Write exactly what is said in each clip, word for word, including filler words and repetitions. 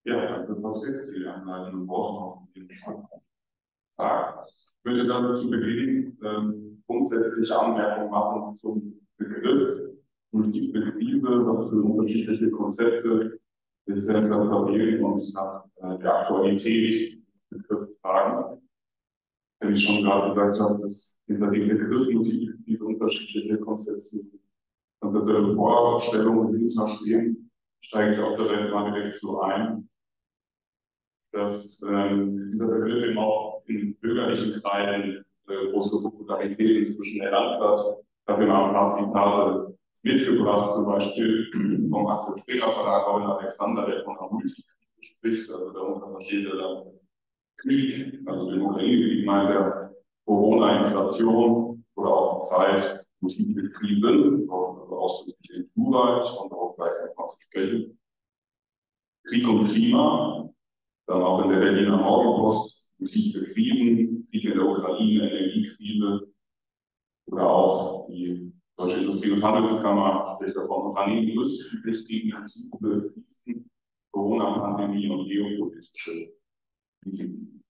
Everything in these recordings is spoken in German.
Ja, danke, Patrick, für die einleitenden Worte auf den Tag. Ich würde dann zu Beginn ähm, grundsätzliche Anmerkungen machen zum Begriff multiple Krise, was für unterschiedliche Konzepte sich dahinter verwählen und nach äh, der Aktualität des Begriffs fragen. Wenn ich schon gerade gesagt habe, dass hinter dem Begriff multiple Krise unterschiedliche Konzepte und dasselbe Vorstellungen hinterstehen, steige ich auch direkt mal direkt so ein, dass ähm, dieser Begriff eben auch in bürgerlichen Kreisen äh, große Popularität inzwischen erlangt hat. Ich habe immer ein paar Zitate mitgebracht, zum Beispiel vom Axel Springer Verlag, Robin Alexander, der von einer Multikrise spricht, also darunter versteht er dann Krieg, also den Ukraine-Krieg meint er, Corona, Inflation oder auch die Zeit, multiple Krisen, also ausdrücklich in Plural, ich konnte auch gleich etwas sprechen. Krieg und Klima, dann auch in der Berliner Morgenpost, multiple Krisen, Krieg in der Ukraine, Energiekrise oder auch die Deutsche Industrie- und Handelskammer spricht davon, Unternehmen müssen sich gegen multiple Krisen, Corona-Pandemie und geopolitische Risiken.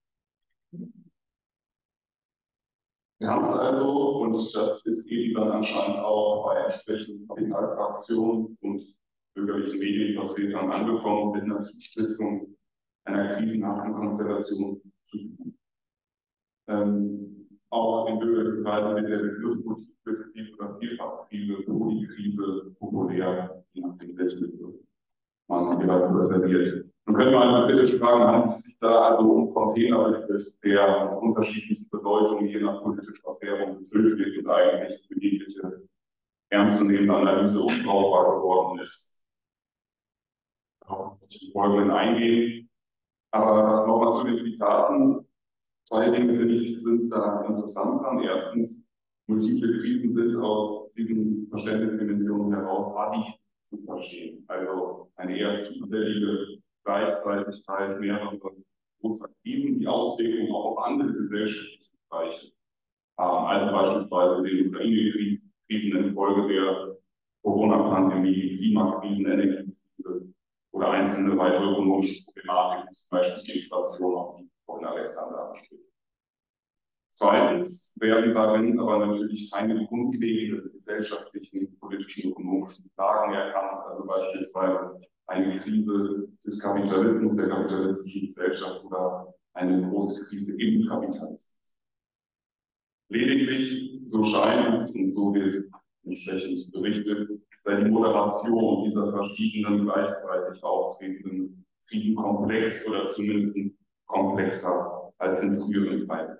Wir haben es also, und das ist eben dann anscheinend auch bei entsprechenden Kapitalfraktionen und bürgerlichen Medienvertretern angekommen, mit einer Zuspitzung einer krisenhaften Konstellation zu tun. Ähm, auch in bürgerlichen Kreisen wird der Begriff multiple Krise oder Vielfachkrise, Polikrise populär, je nachdem welchen Begriff man jeweils präferiert. Man könnte mal kritisch fragen, handelt es sich da also um Containerbegriffe, der unterschiedlichste Bedeutungen je nach politischer Erklärung gefüllt wird und eigentlich für jegliche ernstzunehmende Analyse unbrauchbar geworden ist. Auf die folgenden eingehen. Aber nochmal zu den Zitaten. Zwei Dinge, finde ich, sind da interessant dran. Erstens, multiple Krisen sind aus diesen Verständnisdimensionen heraus additiv zu verstehen. Also eine eher zufällige Gleichzeitigkeit mehrerer großer Krisen, die Auswirkungen auch auf andere gesellschaftliche Bereiche haben. Also beispielsweise den Ukraine-Krisen infolge der Corona-Pandemie, Klimakrisen, Energiekrise oder einzelne weitere ökonomische Problematiken, zum Beispiel die Inflation, auf die von Alexander anspricht. Zweitens werden darin aber natürlich keine grundlegenden gesellschaftlichen, politischen, ökonomischen Fragen erkannt, also beispielsweise eine Krise des Kapitalismus, der kapitalistischen Gesellschaft oder eine große Krise im Kapitalismus. Lediglich, so scheint es und so wird entsprechend berichtet, sei die Moderation dieser verschiedenen gleichzeitig auftretenden Krisenkomplex oder zumindest komplexer als in früheren Zeiten.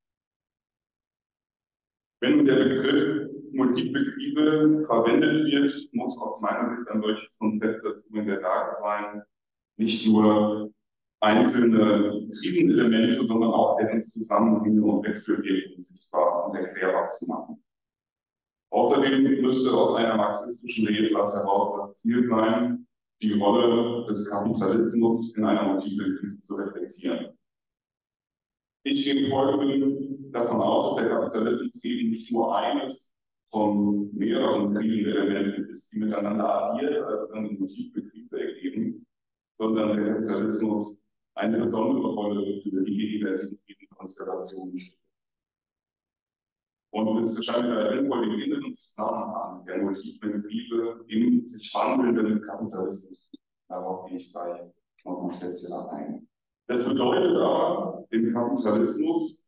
Wenn der Begriff multiple Krise verwendet wird, muss aus meiner Sicht ein solches Konzept dazu in der Lage sein, nicht nur einzelne Krisenelemente, sondern auch deren Zusammenhänge und Wechselwirkungen sichtbar und erklärbar zu machen. Außerdem müsste aus einer marxistischen Lesart heraus das Ziel sein, die Rolle des Kapitalismus in einer multiplen Krise zu reflektieren. Ich gehe folgend davon aus, dass der Kapitalismus eben nicht nur eines von mehreren Krisenelementen ist, die miteinander addiert, also dann eine multiple Krise ergeben, sondern der Kapitalismus eine besondere Rolle für die gegenwärtigen Krisenkonstellationen spielt. Und es scheint mir sinnvoll, den inneren Zusammenhang der multiplen Krise im sich wandelnden Kapitalismus. Darauf gehe ich gleich noch mal spezieller ein. Das bedeutet aber, den Kapitalismus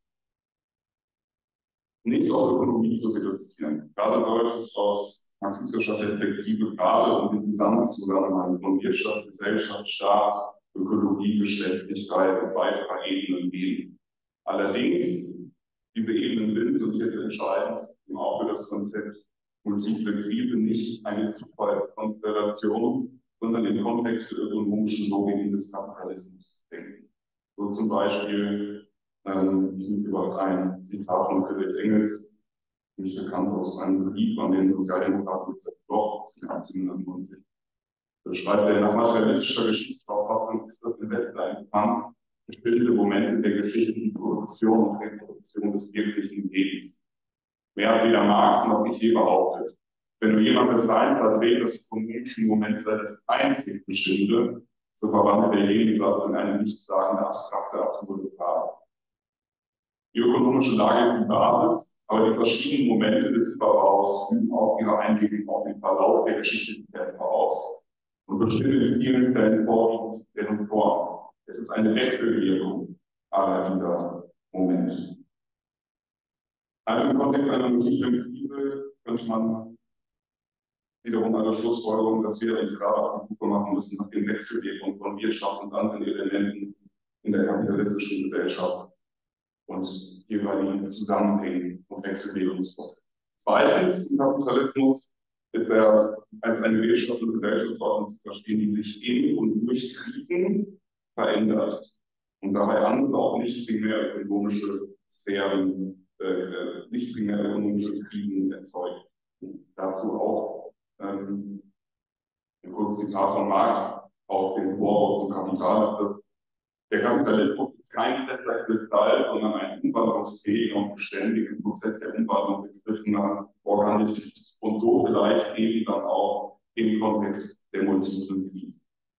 nicht auf Ökonomie zu reduzieren. Gerade sollte es aus marxistischer Perspektive gerade um den Gesamtzusammenhang von Wirtschaft, Gesellschaft, Staat, Ökologie, Geschlechtlichkeit und weiterer Ebenen gehen. Allerdings, diese Ebenen sind, und jetzt entscheidend, auch für das Konzept multiple Krise nicht eine Zufallskonstellation, sondern im Kontext der ökonomischen Logiken des Kapitalismus denken. So zum Beispiel, ähm, ich nehme überhaupt ein Zitat von Friedrich Engels, nicht bekannt aus seinem Brief an den Sozialdemokraten Bloch aus neunzehnhundertneunzig. Da schreibt er, nach materialistischer Geschichtsauffassung ist das im Westen ein Kampf, bestimmte Momente der geschichtlichen Produktion und Reproduktion des wirklichen Lebens. Mehr hat weder Marx noch ich je behauptet. Wenn du jemand bis dahin verdreht, dass ökonomischen Moment sei das einzig Bestimmte, So verwandelt der Jenseits in eine nichtssagende, abstrakte, absurde Frage. Die ökonomische Lage ist die Basis, aber die verschiedenen Momente des Verbrauchs üben auch ihre Einwirkung auf den Verlauf der Geschichte voraus und bestimmen in vielen Fällen vorwiegend deren Form. Es ist eine Wechselwirkung aller dieser Momente. Also im Kontext einer multiplen Krise könnte man wiederum also Schlussfolgerung, dass wir uns gerade auf die Suche machen müssen nach den Wechselwirkungen von Wirtschaft und anderen Elementen in der kapitalistischen Gesellschaft und jeweiligen Zusammenhängen und Wechselwirkungsprozesse. Zweitens, der Kapitalismus ist er als eine Wirtschaft und Gesellschaftsordnung zu verstehen, die sich in und durch Krisen verändert und dabei andere auch nicht primär ökonomische Sphären, äh, nicht primär ökonomische Krisen erzeugt. Und dazu auch ähm, ein kurzes Zitat von Marx auf den Vorwurf zum Kapital ist, dass der Kapitalismus ist kein fester Kristall, sondern ein umwandlungsfähiger und beständiger Prozess der Umwandlung begriffener Organismus und so vielleicht eben dann auch im Kontext der multiplen Krisen.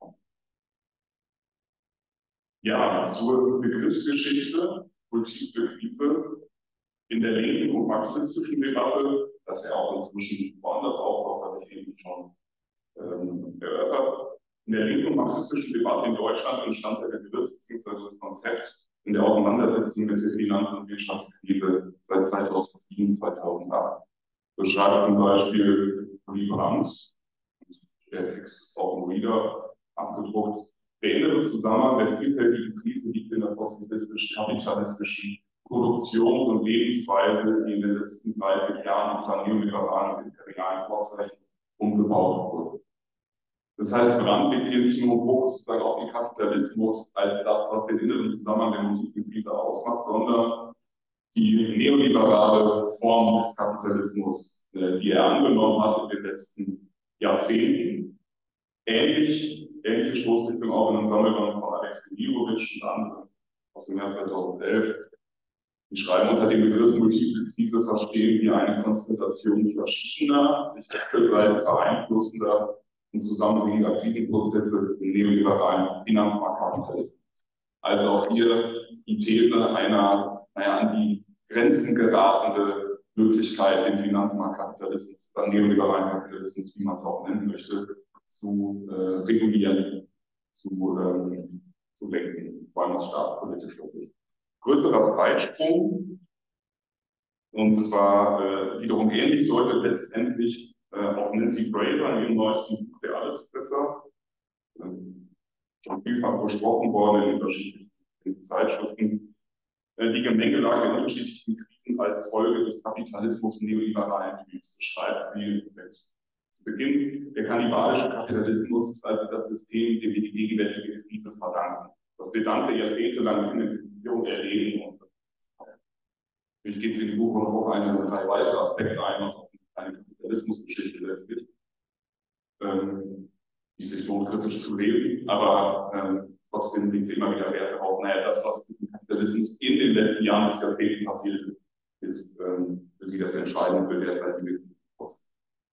Ja, zur Begriffsgeschichte, multiple Krise in der linken und marxistischen Debatte, das ja auch inzwischen woanders auftaucht, habe ich eben schon ähm, erörtert. In der linken und marxistischen Debatte in Deutschland entstand der Begriff bzw. das Konzept in der Auseinandersetzung mit der Finanz- und Wirtschaftskrise seit zweitausendsieben, zweitausendacht. So schreibt zum Beispiel Uli Brandt, der Text ist auch im Reader abgedruckt. Der innere Zusammenhang der vielfältigen Krise liegt in der positivistisch-kapitalistischen Produktions- und Lebensweise, die in den letzten dreißig Jahren unter neoliberalen und imperialen Vorzeichen umgebaut wurde. Das heißt, Brandt legt hier nicht nur Fokus sozusagen auf den Kapitalismus als das, was den inneren Zusammenhang der multiplen Krise ausmacht, sondern die neoliberale Form des Kapitalismus, die er angenommen hat in den letzten Jahrzehnten. Ähnlich, ähnliche Stoßrichtung auch in einem Sammelband von Alex Demirovic und anderen aus dem Jahr zweitausendelf. Die schreiben unter dem Begriff multiple Krise verstehen wir eine Konzentration verschiedener, sich wechselseitig beeinflussender und zusammenhängender Krisenprozesse im neoliberalen Finanzmarktkapitalismus. Also auch hier die These einer, naja, an die Grenzen geratende Möglichkeit, den Finanzmarktkapitalismus, den neoliberalen Kapitalismus, wie man es auch nennen möchte, zu äh, regulieren, zu, ähm, zu lenken, vor allem aus staatspolitischer Sicht. Größerer Zeitsprung, und zwar äh, wiederum ähnlich, deutet letztendlich äh, auch Nancy Fraser in ihrem neuesten Buch Der Allesfresser, äh, schon vielfach besprochen worden in unterschiedlichen Zeitschriften, äh, die Gemengelage der unterschiedlichen Krisen als Folge des Kapitalismus neoliberalen Typs. Schreibt sie zu Beginn, der kannibalische Kapitalismus ist also das System, dem wir die gegenwärtige Krise verdanken. Das gesamte jahrzehntelange Finanzierung erleben und natürlich geht es in dem Buch noch auf eine drei weitere Aspekte ein, noch auf eine Kapitalismusgeschichte letztlich, ähm, die sich lohnt, kritisch zu lesen, aber ähm, trotzdem legt sie immer wieder Wert darauf, naja, das, was mit dem Kapitalismus in den letzten Jahren des Jahrzehnten passiert ist, ist ähm, für sie das Entscheidende für derzeitige Krisenprozesse.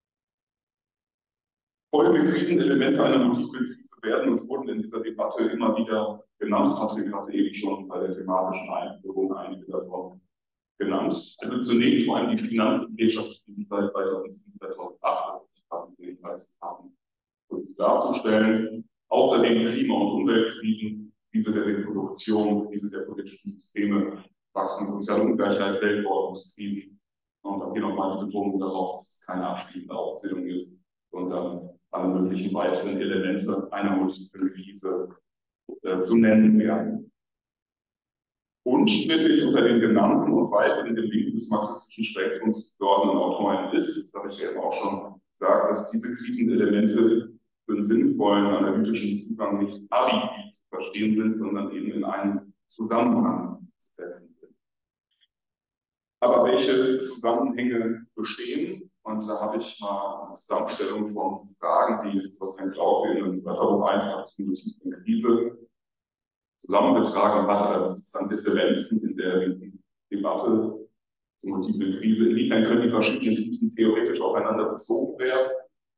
Folgende Krisenelemente einer multiplen Krise werden und wurden in dieser Debatte immer wieder genannt, Patrick hatte eben schon bei der thematischen Einführung einige davon genannt. Also zunächst vor allem die Finanzwirtschaft, die seit zweitausendsieben, zweitausendacht haben, haben kurz darzustellen. Außerdem Klima- und Umweltkrisen, Krise der Reproduktion, Krise der politischen Systeme, wachsende soziale Ungleichheit, Weltordnungskrisen. Und auch hier nochmal die Betonung darauf, dass es keine abschließende Aufzählung ist, sondern alle möglichen weiteren Elemente einer multiplen Krise äh, zu nennen werden. Unstrittig unter den genannten und weiter in den Linken des marxistischen Spektrums zugeordneten Autoren ist, das habe ich eben auch schon gesagt, dass diese Krisenelemente für einen sinnvollen analytischen Zugang nicht additiv zu verstehen sind, sondern eben in einen Zusammenhang zu setzen sind. Aber welche Zusammenhänge bestehen? Und da habe ich mal eine Zusammenstellung von Fragen, die Sebastian Klauke in einem Wörterbuch-Eintrag zur multiplen Krise zusammengetragen hat, also sozusagen Differenzen in der Debatte zur multiplen Krise. Inwiefern können die verschiedenen Krisen theoretisch aufeinander bezogen werden?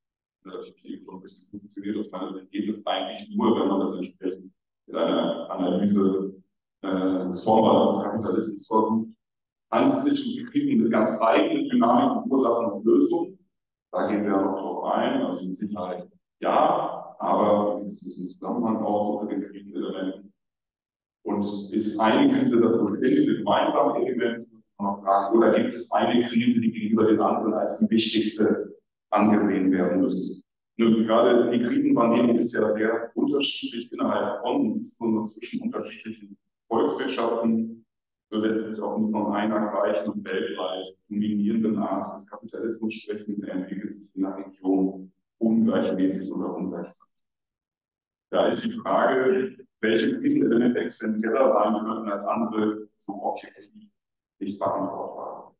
äh, schon ein bisschen funktioniert aus meiner Sicht, geht es eigentlich nur, wenn man das entsprechend mit einer Analyse äh, des Formbares des Kapitalismus versucht. Handelt es sich um die Krisen mit ganz eigenen Dynamiken, Ursachen und Lösungen. Da gehen wir noch drauf ein, also mit Sicherheit ja, aber es ist ein Zusammenhang auch unter den Krisenelementen. Und ist eine Krise das bestehende gemeinsame Element, oder gibt es eine Krise, die gegenüber den anderen als die wichtigste angesehen werden müsste? Nun, gerade die Krisenwahrnehmung ist ja sehr unterschiedlich innerhalb von, insbesondere zwischen unterschiedlichen Volkswirtschaften, so lässt sich auch nicht von einer gleichen und weltweit dominierenden Art des Kapitalismus sprechen, der entwickelt sich in der Region ungleichmäßig oder ungleichsam. Da ist die Frage, welche Krisenelemente essentieller sein könnten als andere, so objektiv nicht beantwortbar.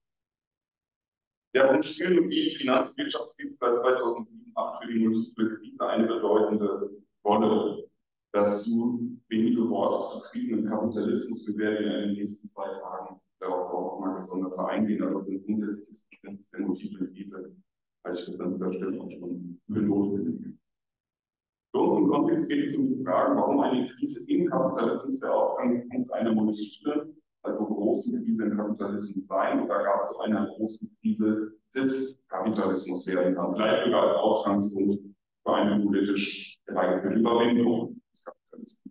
Der Wunsch Technologie, Finanzwirtschaftskrise seit zweitausendsieben macht für die multiple Krise eine bedeutende Rolle. Dazu wenige Worte zu Krisen im Kapitalismus. Wir werden in den nächsten zwei Tagen darauf auch mal gesondert eingehen, aber ein grundsätzliches Verständnis der multiple Krise, weil ich das an dieser Stelle auch schon benoten. Für uns im Kontext geht es um die Frage, warum eine Krise im Kapitalismus der Ausgangspunkt einer multiple, also großen Krise im Kapitalismus sein, oder gab es eine große Krise des Kapitalismus werden kann, vielleicht sogar als Ausgangspunkt für eine politisch geeignete Überwindung des Kapitalismus.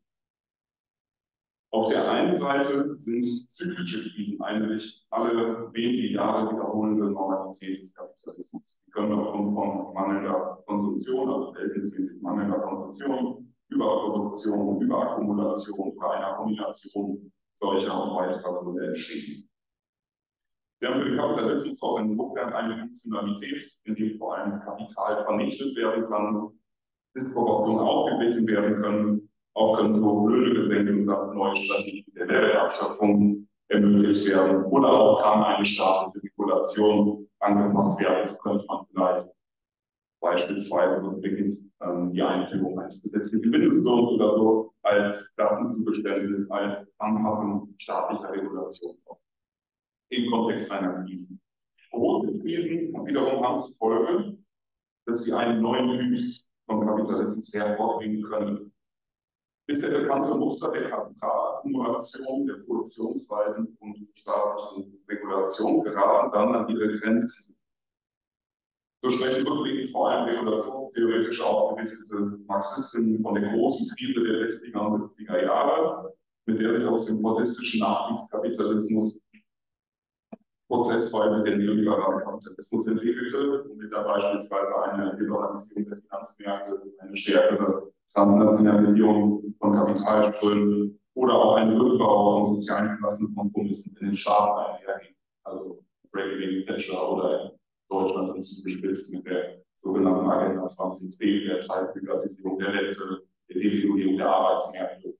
Auf der einen Seite sind zyklische Krisen eine sich alle wenige Jahre wiederholende Normalität des Kapitalismus. Die können aufgrund von mangelnder Konsumtion, also verhältnismäßig mangelnder Konsumtion, Überproduktion, Überakkumulation oder einer Kombination solcher und weiterer Gründe entstehen. Sie haben für den Kapitalismus auch insofern eine Funktionalität, in dem vor allem Kapital vernichtet werden kann, Disproportionen aufgeglichen werden können, auch können so Löhne gesenkt und neue Strategien der Mehrwertabschöpfung ermöglicht werden oder auch kann eine staatliche Regulation angepasst werden. So könnte man vielleicht beispielsweise rückblickend ähm, die Einführung eines gesetzlichen Mindestlohns oder so als Klassenzugeständnis, als Anpassung staatlicher Regulation im Kontext einer Krise. Große Krisen wiederum haben zur Folge, dass sie einen neuen Typus von Kapitalismus hervorbringen können. Bisher bekannte Muster der Kapitalakkumulation, der Produktionsweisen und staatlichen Regulation geraten dann an ihre Grenzen. So sprechen rückblickend vor allem regulationstheoretisch ausgerichtete Marxisten von der großen Krise der sechziger und siebziger Jahre, mit der sich aus dem fordistischen Nachkriegskapitalismus prozessweise der neoliberale Kapitalismus entwickelte und mit der beispielsweise eine Liberalisierung der Finanzmärkte, eine stärkere Transnationalisierung von Kapitalströmen oder auch ein Rückbau von sozialen Klassenkompromissen in den Staat einherging. Also Reagan, Thatcher oder in Deutschland dann zugespitzt mit der sogenannten Agenda zwanzig zehn, der Teilprivatisierung der Rente, der Deregulierung der Arbeitsmärkte.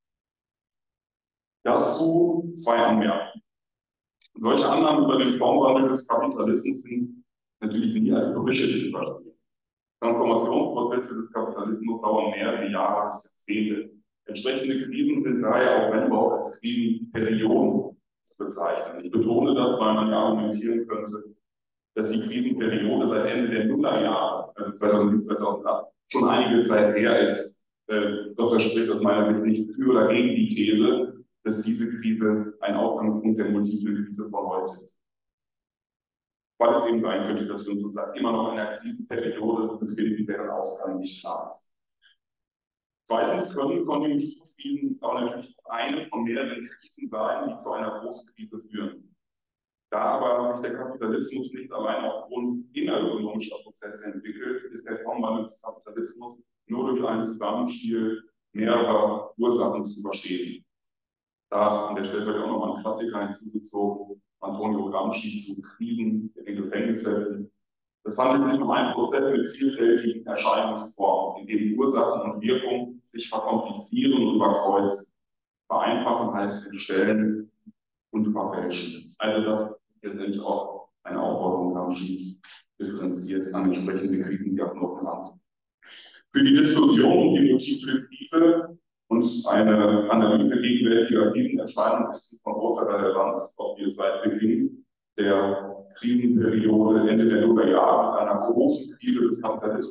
Dazu zwei Anmerkungen. Solche Annahmen über den Formwandel des Kapitalismus sind natürlich nie als Gerüchte zu verstehen. Transformationsprozesse des Kapitalismus dauern mehrere Jahre bis Jahrzehnte. Entsprechende Krisen sind daher auch wenn überhaupt als Krisenperioden zu bezeichnen. Ich betone das, weil man ja argumentieren könnte, dass die Krisenperiode seit Ende der Nullerjahre, also zweitausendsieben, zweitausendacht, schon einige Zeit her ist. Äh, doch das spricht aus meiner Sicht nicht für oder gegen die These, dass diese Krise ein Ausgangspunkt der multiplen Krise von heute ist. Weil es eben sein könnte, dass wir uns sozusagen immer noch in einer Krisenperiode befinden, deren Ausgang nicht klar ist. Zweitens können Konjunkturkrisen aber natürlich eine von mehreren Krisen sein, die zu einer Großkrise führen. Da aber sich der Kapitalismus nicht allein aufgrund innerökonomischer Prozesse entwickelt, ist der Formwandel des Kapitalismus nur durch ein Zusammenspiel mehrerer Ursachen zu verstehen. Da an der Stelle wird auch nochmal ein Klassiker hinzugezogen, Antonio Gramsci zu Krisen in den Gefängniszellen. Es handelt sich um einen Prozess mit vielfältigen Erscheinungsformen, in dem Ursachen und Wirkung sich verkomplizieren und überkreuzen. Vereinfachen heißt entstellen und verfälschen. Also das ist letztendlich auch eine Aufforderung Gramscis differenziert an entsprechende Krisendiagnosen anzunehmen. Für die Diskussion um die multiple Krise und eine Analyse gegenwärtiger Krisenerscheinungen ist von großer Relevanz, ob wir seit Beginn der Krisenperiode Ende der Nullerjahre mit einer großen Krise des Kapitalismus zu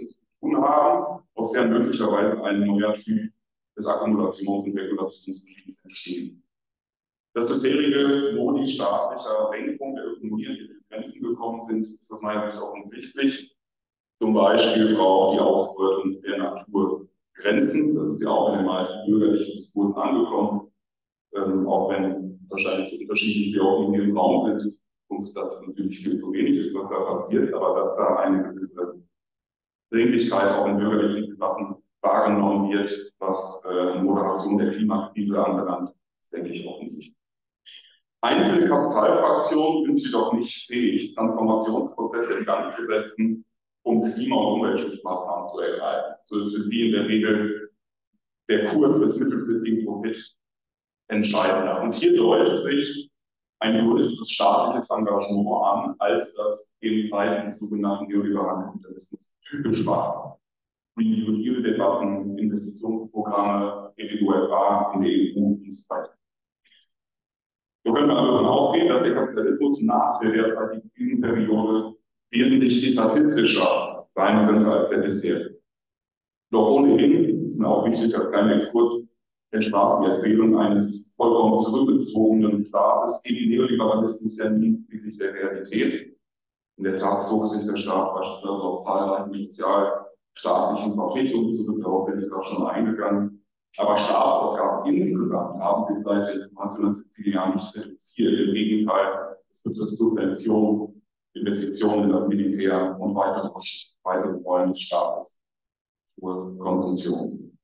tun haben, aus der möglicherweise ein neuer Typ des Akkumulations- und Regulationsregimes entstehen. Das bisherige Modi staatlicher Lenkung der Ökonomie, die in Grenzen gekommen sind, ist aus meiner Sicht offensichtlich. Zum Beispiel braucht die Ausbeutung der Natur Grenzen. Das ist ja auch in den meisten bürgerlichen Diskursen angekommen, ähm, auch wenn wahrscheinlich so unterschiedlich wir auch in dem Raum sind, uns das natürlich viel zu wenig ist, was da passiert, aber dass da eine gewisse Dringlichkeit auch in bürgerlichen Debatten wahrgenommen wird, was äh, Moderation der Klimakrise anbelangt, denke ich offensichtlich. Einzelne Kapitalfraktionen sind jedoch nicht fähig, Transformationsprozesse in Gang zu setzen, um Klima- und Umweltschutzmaßnahmen zu ergreifen. So ist für die in der Regel der Kurs des mittelfristigen Profits entscheidender. Und hier deutet sich ein juristisches staatliches Engagement an, als das in Zeiten des sogenannten neoliberalen Kapitalismus typisch war. Green New Deal-Debatten, Investitionsprogramme, E U F A in der E U und so weiter. So können wir also davon ausgehen, dass der Kapitalismus nach der derzeitigen Krisenperiode wesentlich etatistischer sein könnte als der bisher. Doch ohnehin, das ist mir auch wichtig, als kleiner Exkurs, entsprach die Erzählung eines vollkommen zurückgezogenen Staates gegen Neoliberalismus ja nie wirklich der Realität. In der Tat zog sich der Staat beispielsweise aus zahlreichen sozialstaatlichen Verpflichtungen zurück, darauf bin ich da schon eingegangen. Aber Staatsausgaben insgesamt haben sich seit den neunzehnhundertsiebziger Jahren nicht reduziert. Im Gegenteil, es betrifft Subventionen, Investitionen in das Militär und weitere, weitere Rollen des Staates zur Konvention.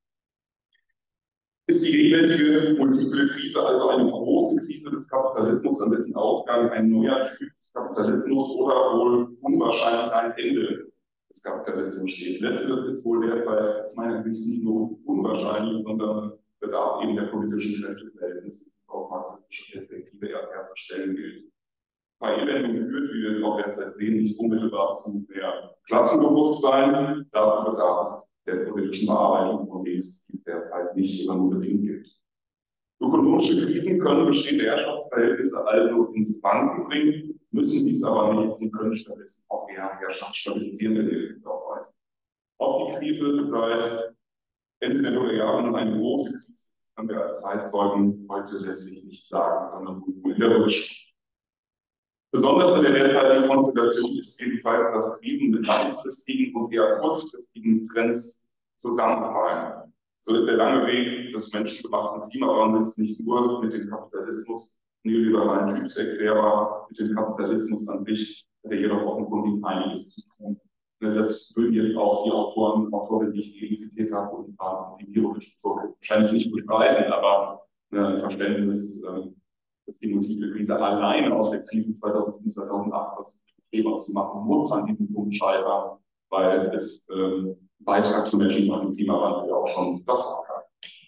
Ist die gegenwärtige multiple Krise also eine große Krise des Kapitalismus, an dessen Ausgang ein neuer Typ des Kapitalismus oder wohl unwahrscheinlich ein Ende des Kapitalismus steht? Letzteres ist wohl derzeit aus meiner Sicht nicht nur unwahrscheinlich, sondern bedarf eben der politischen Kräfteverhältnisse, die auf marxistische Perspektive erst herzustellen gilt. Verelendung führt, wie wir auch derzeit sehen, nicht unmittelbar zu mehr Klassenbewusstsein. Dafür bedarf es der politischen Bearbeitung, von dem es derzeit nicht oder nur bedingt gibt. Ökonomische Krisen können bestehende Herrschaftsverhältnisse also ins Wanken bringen, müssen dies aber nicht und können stattdessen auch eher herrschaftsstabilisierende Effekte aufweisen. Ob die Krise seit Ende der Nullerjahre nun eine große Krise ist, können wir als Zeitzeugen heute letztlich nicht sagen, sondern nur in der Rückschau. Besonders in der derzeitigen Konstellation ist jedenfalls, dass Krisen mit langfristigen und eher kurzfristigen Trends zusammenfallen. So ist der lange Weg des menschengemachten Klimawandels nicht nur mit dem Kapitalismus neoliberalen Typs erklärbar, mit dem Kapitalismus an sich hat er jedoch offenkundig einiges zu tun. Das würden jetzt auch die Autoren, Autoren, die ich eben zitiert habe, und die biologischen Zurück wahrscheinlich nicht bestreiten, aber ein Verständnis, dass die multiple Krise alleine aus der Krise zweitausendsieben, zweitausendacht was Thema zu machen muss, an diesem Punkt scheitern, weil es ähm, Beitrag zum menschengemachten Klimawandel ja auch schon davor kann.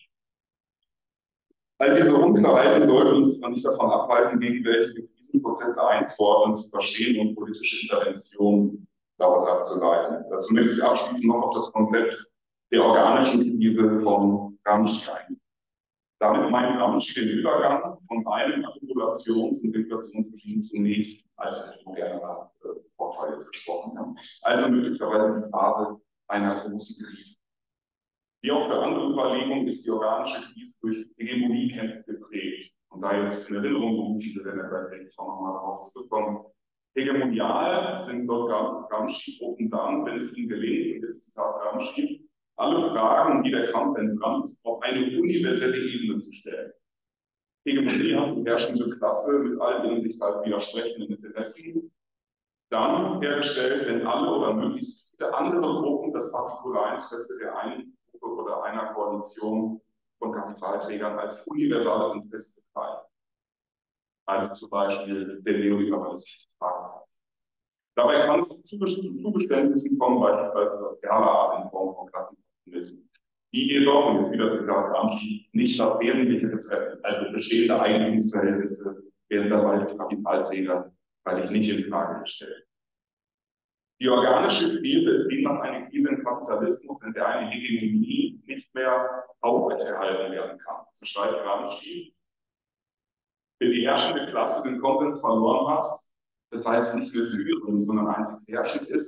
All diese Unklarheiten sollten uns nicht davon abhalten, gegenwärtige Krisenprozesse einzuordnen, zu verstehen und politische Interventionen daraus abzuleiten. Dazu möchte ich abschließend noch auf das Konzept der organischen Krise von Gramsci eingehen. Damit meint Gramsci den Übergang von einem Akkumulations- und Inflationsregime zunächst, also moderner äh, Vorteil jetzt gesprochen haben. Also möglicherweise die Phase einer großen Krise. Wie auch für andere Überlegungen ist die organische Krise durch Hegemoniekämpfe geprägt. Und da jetzt in Erinnerung gerufen, wir werden ja gleich auch nochmal darauf zurückkommen. Hegemonial sind dort Gramsci-Gruppen dann, wenn es ihnen gelingt, und jetzt Zitat Gramsci, alle Fragen, die der Kampf entbrannt, auf eine universelle Ebene zu stellen. Hegemonie hat die herrschende Klasse mit all ihren sich als widersprechenden Interessen dann hergestellt, wenn alle oder möglichst viele andere Gruppen das Partikularinteresse der einen Gruppe oder einer Koalition von Kapitalträgern als universales Interesse begreifen. Also zum Beispiel der Neoliberalismus. Dabei kann es zu Zugeständnissen kommen, beispielsweise sozialer Art in Form von Klassenkompromissen. Die jedoch, und jetzt wieder Zitat Gramsci, nicht das Wesentliche betreffen, also bestehende Eigentumsverhältnisse werden dabei durch Kapitalträger freilich nicht in Frage gestellt. Die organische Krise ist demnach eine Krise im Kapitalismus, in der eine Hegemonie nicht mehr aufrechterhalten werden kann. So schreibt Gramsci, wenn die herrschende Klasse den Konsens verloren hat, das heißt nicht mehr führend, sondern einzig herrschend ist,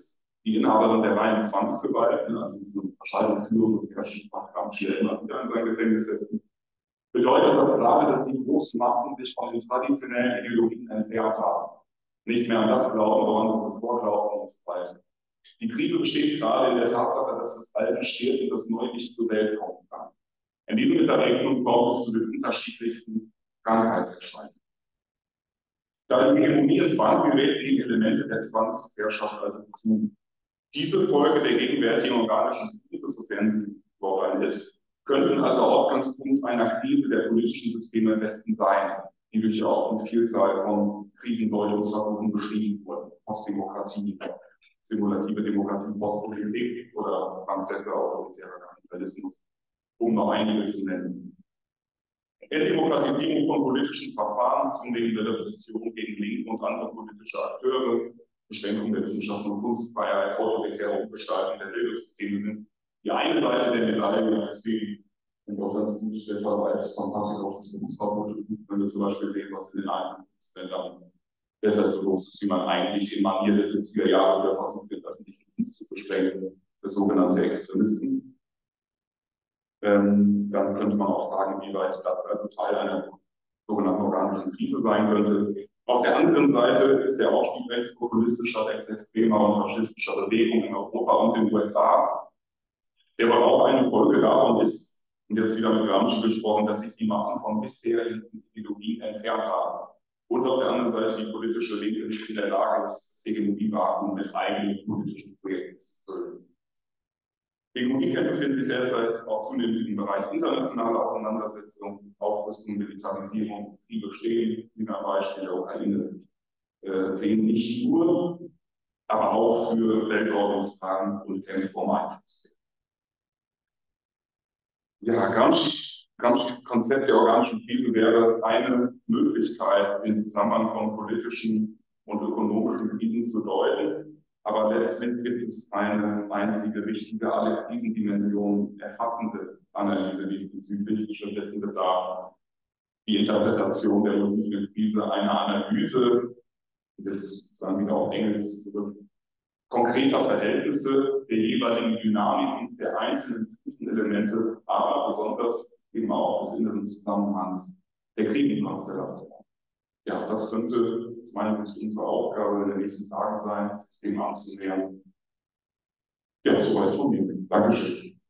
die Inhaberin der reinen Zwangsgewalt, also die Unterscheidung Führung und Herrschaft nach Gramsci immer wieder in sein Gefängnis setzen, bedeutet das gerade, dass die Großmachten sich von den traditionellen Ideologien entfernt haben. Nicht mehr an das glauben, woran sie zuvor glaubten und so weiter. Die Krise besteht gerade in der Tatsache, dass das Alte stirbt und das Neue nicht zur Welt kommen kann. In diesem Interregnum kommt es zu den unterschiedlichsten Krankheitserscheinungen. Da die Hegemonie in Zwang gerät, die Elemente der Zwangsherrschaft also zu. Diese Folge der gegenwärtigen organischen Krise, sofern sie überhaupt eine ist, könnten also Ausgangspunkt einer Krise der politischen Systeme im Westen sein, die durch ja auch eine Vielzahl von Krisendeutungsversuchen beschrieben wurden. Postdemokratie, simulative Demokratie, Postpolitik oder Frank Decker, autoritärer Kapitalismus, um noch einige zu nennen. Entdemokratisierung von politischen Verfahren, zunehmende Repression gegen linke und andere politische Akteure, Beschränkung der Wissenschaft und Kunstfreiheit, autoritäre Umgestaltung der Bildungssysteme sind die eine Seite der Medaille, deswegen und auch ganz gut der Verweis von Patrick auf das Berufsverbot, wenn wir zum Beispiel sehen, was in den einzelnen Bundesländern derzeit so los ist, wie man eigentlich in Manier der siebziger Jahre wieder versucht, den öffentlichen Dienst zu beschränken für sogenannte Extremisten. Ähm, dann könnte man auch fragen, wie weit das also Teil einer sogenannten organischen Krise sein könnte. Auf der anderen Seite ist der Aufstieg rechtspopulistischer, rechtsextremer und faschistischer Bewegungen in Europa und in den U S A, der aber auch eine Folge davon ist, und jetzt wieder mit Gramsci gesprochen, dass sich die Massen von bisherigen Ideologien entfernt haben. Und auf der anderen Seite die politische Linke nicht in der Lage ist, das Hegemonievakuum mit eigenen politischen Projekten zu füllen. Die Hegemoniekämpfe befinden sich derzeit auch zunehmend im Bereich internationaler Auseinandersetzung, Aufrüstung, Militarisierung, Kriege stehen, wie wir am Beispiel der Ukraine äh, sehen, nicht nur, aber auch für Weltordnungsfragen und Kämpfe um Einfluss. Ja, Gramsci's Konzept der organischen Krise wäre eine Möglichkeit, den Zusammenhang von politischen und ökonomischen Krisen zu deuten. Aber letztlich gibt es eine einzige wichtige, alle Krisendimensionen erfassende Analyse diesbezüglich. Stattdessen bedarf die Interpretation der möglichen Krise einer Analyse, jetzt sagen wir auf Engels zurück, konkreter Verhältnisse der jeweiligen Dynamiken der einzelnen Krisenelemente, aber besonders eben auch des inneren Zusammenhangs der Krisenkonstellation. Ja, das könnte aus meiner Sicht unsere Aufgabe in den nächsten Tagen sein, sich dem anzunähern. Ja, soweit von mir. Dankeschön.